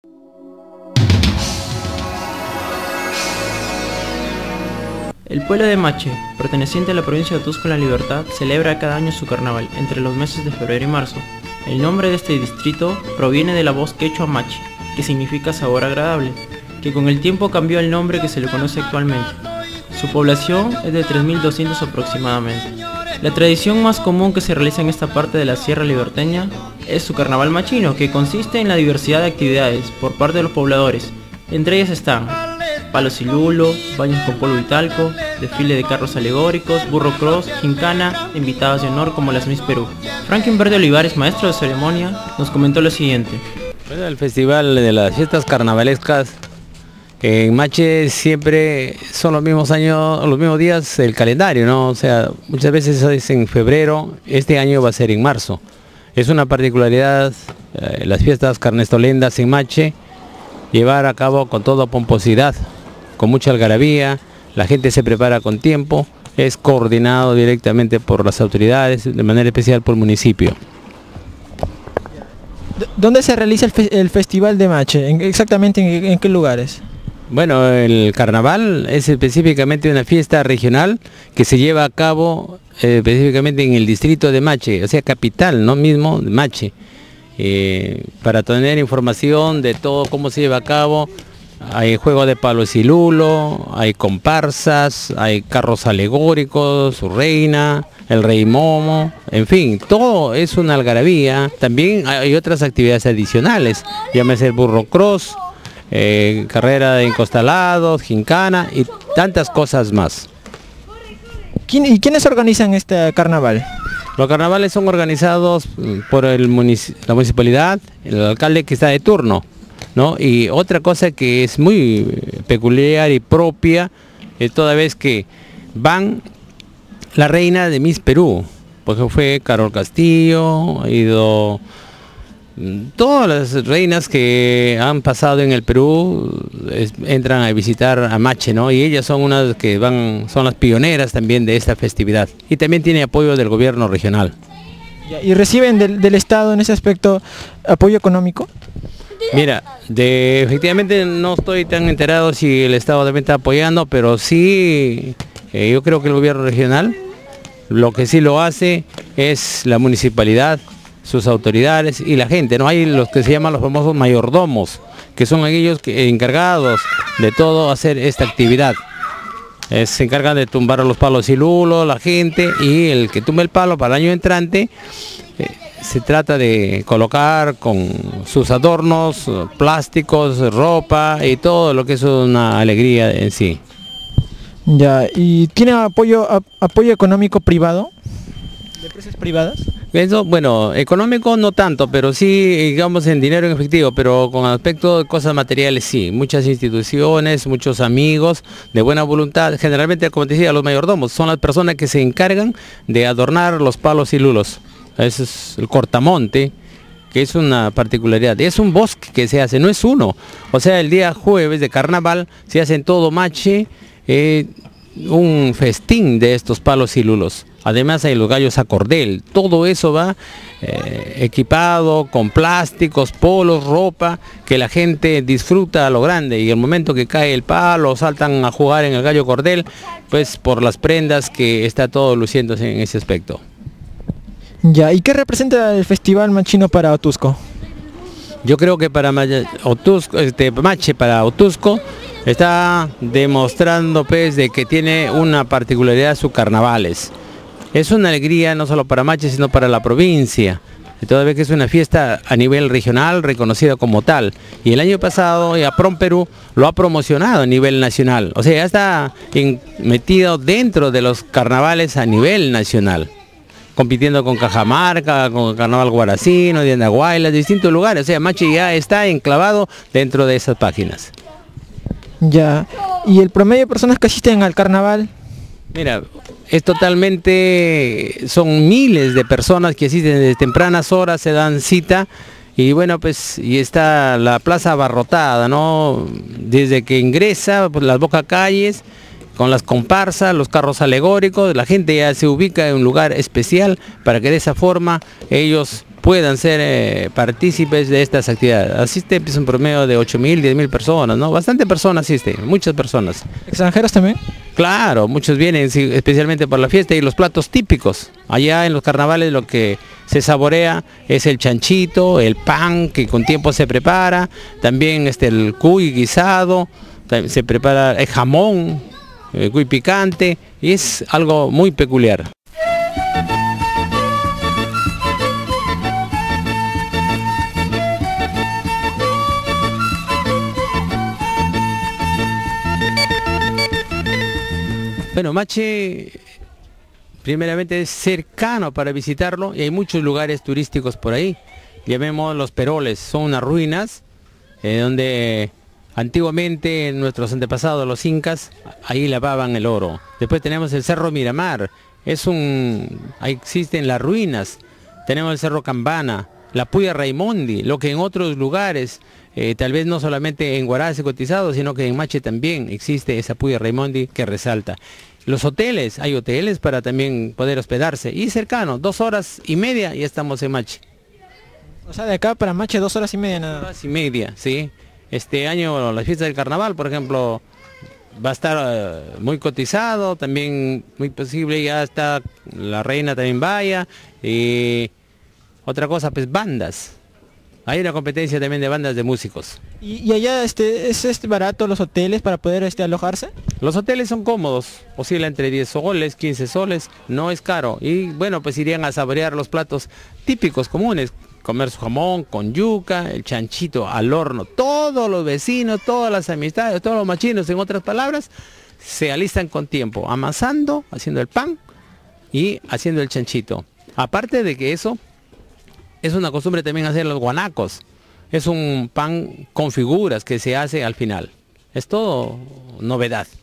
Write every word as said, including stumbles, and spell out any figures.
El pueblo de Mache, perteneciente a la provincia de Otusco en La Libertad, celebra cada año su carnaval entre los meses de febrero y marzo. El nombre de este distrito proviene de la voz quechua Mache, que significa sabor agradable, que con el tiempo cambió al nombre que se le conoce actualmente. Su población es de tres mil doscientos aproximadamente. La tradición más común que se realiza en esta parte de la Sierra Liberteña es su carnaval machino, que consiste en la diversidad de actividades por parte de los pobladores. Entre ellas están palos y lulo, baños con polvo y talco, desfile de carros alegóricos, burro cross, gincana, invitadas de honor como las Miss Perú. Franklin Verde Olivares, maestro de ceremonia, nos comentó lo siguiente. Bueno, el festival de las fiestas carnavalescas en Mache siempre son los mismos años, los mismos días el calendario, ¿no? O sea, muchas veces es en febrero, este año va a ser en marzo. Es una particularidad eh, las fiestas carnestolendas en Mache, llevar a cabo con toda pomposidad, con mucha algarabía, la gente se prepara con tiempo, es coordinado directamente por las autoridades, de manera especial por el municipio. ¿Dónde se realiza el, fe el Festival de Mache? ¿En, exactamente en, en qué lugares? Bueno, el carnaval es específicamente una fiesta regional que se lleva a cabo eh, específicamente en el distrito de Mache, o sea, capital, no mismo, de Mache. Eh, para tener información de todo cómo se lleva a cabo, hay juego de palos y lulo, hay comparsas, hay carros alegóricos, su reina, el rey momo, en fin, todo es una algarabía. También hay otras actividades adicionales, llámese el burro cross, eh, carrera de encostalados, gincana y tantas cosas más. ¿Quién, ¿Y quiénes organizan este carnaval? Los carnavales son organizados por el munic la municipalidad, el alcalde que está de turno, ¿no? Y otra cosa que es muy peculiar y propia es toda vez que van la reina de Miss Perú, porque fue Carol Castillo, ha ido todas las reinas que han pasado en el Perú, es, entran a visitar a Mache, ¿no? Y ellas son unas que van, son las pioneras también de esta festividad. Y también tiene apoyo del gobierno regional. ¿Y reciben del, del Estado en ese aspecto apoyo económico? Mira, de, efectivamente no estoy tan enterado si el Estado también está apoyando, pero sí, eh, yo creo que el gobierno regional, lo que sí lo hace es la municipalidad, sus autoridades y la gente, ¿no? Hay los que se llaman los famosos mayordomos, que son aquellos que, encargados de todo hacer esta actividad. Eh, se encargan de tumbar los palos y lulo, la gente, y el que tumba el palo para el año entrante, eh, se trata de colocar con sus adornos, plásticos, ropa y todo lo que es una alegría en sí. Ya, ¿y tiene apoyo, a, apoyo económico privado? ¿De empresas privadas? Eso, bueno, económico no tanto, pero sí, digamos, en dinero en efectivo, pero con aspecto de cosas materiales sí. Muchas instituciones, muchos amigos de buena voluntad, generalmente, como te decía, los mayordomos son las personas que se encargan de adornar los palos y lulos. Ese es el cortamonte, que es una particularidad. Es un bosque que se hace, no es uno. O sea, el día jueves de carnaval se hace en todo Mache eh, un festín de estos palos y lulos. Además hay los gallos a cordel, todo eso va eh, equipado con plásticos, polos, ropa, que la gente disfruta a lo grande, y el momento que cae el palo, saltan a jugar en el gallo cordel, pues por las prendas que está todo luciéndose en ese aspecto. Ya, ¿y qué representa el festival machino para Otusco? Yo creo que para Otusco, este, Mache para Otusco está demostrando pues de que tiene una particularidad sus carnavales. Es una alegría no solo para Mache, sino para la provincia. Toda vez que es una fiesta a nivel regional reconocida como tal. Y el año pasado ya Prom Perú lo ha promocionado a nivel nacional. O sea, ya está in, metido dentro de los carnavales a nivel nacional. Compitiendo con Cajamarca, con Carnaval Guaracino, de Andahuayla, distintos lugares. O sea, Mache ya está enclavado dentro de esas páginas. Ya. ¿Y el promedio de personas que asisten al carnaval? Mira, es totalmente, son miles de personas que asisten desde tempranas horas, se dan cita, y bueno, pues y está la plaza abarrotada, ¿no? Desde que ingresa, pues, las bocacalles, con las comparsas, los carros alegóricos, la gente ya se ubica en un lugar especial para que de esa forma ellos puedan ser eh, partícipes de estas actividades. Asiste pues, un promedio de ocho mil, diez mil personas, ¿no? Bastante personas asisten, muchas personas. ¿Extranjeros también? Claro, muchos vienen sí, especialmente por la fiesta y los platos típicos. Allá en los carnavales lo que se saborea es el chanchito, el pan que con tiempo se prepara, también este, el cuy guisado, se prepara el jamón, el cuy picante, y es algo muy peculiar. Bueno, Machi primeramente es cercano para visitarlo y hay muchos lugares turísticos por ahí. Llamemos los Peroles, son unas ruinas eh, donde antiguamente nuestros antepasados, los incas, ahí lavaban el oro. Después tenemos el Cerro Miramar, es un, ahí existen las ruinas. Tenemos el Cerro Cambana, la Puya Raimondi, lo que en otros lugares, eh, tal vez no solamente en Huaraz cotizado, sino que en Machi también existe esa Puya Raimondi que resalta. Los hoteles, hay hoteles para también poder hospedarse y cercano, dos horas y media y estamos en Machi. O sea, de acá para Machi dos horas y media nada. Dos horas y media, sí. Este año la fiesta del carnaval, por ejemplo, va a estar uh, muy cotizado, también muy posible ya está la reina también vaya. Y otra cosa, pues bandas. Hay una competencia también de bandas de músicos. ¿Y, y allá este, es este barato los hoteles para poder este, alojarse? Los hoteles son cómodos, oscila entre diez soles, quince soles, no es caro. Y bueno, pues irían a saborear los platos típicos, comunes. Comer su jamón con yuca, el chanchito al horno. Todos los vecinos, todas las amistades, todos los machinos, en otras palabras, se alistan con tiempo, amasando, haciendo el pan y haciendo el chanchito. Aparte de que eso, es una costumbre también hacer los guanacos. Es un pan con figuras que se hace al final. Es todo novedad.